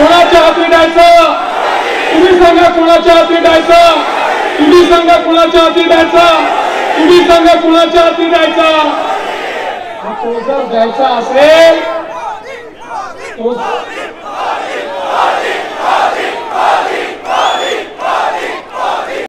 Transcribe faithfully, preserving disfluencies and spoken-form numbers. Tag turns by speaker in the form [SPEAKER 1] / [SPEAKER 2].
[SPEAKER 1] कोणाच्या हाती द्यायचं? तुम्ही सांगा कोणाच्या हाती द्यायचं? तुम्ही सांगा कोणाच्या हाती द्यायचं? तुम्ही सांगा कोणाच्या हाती द्यायचा? तो जर द्यायचा असेल तो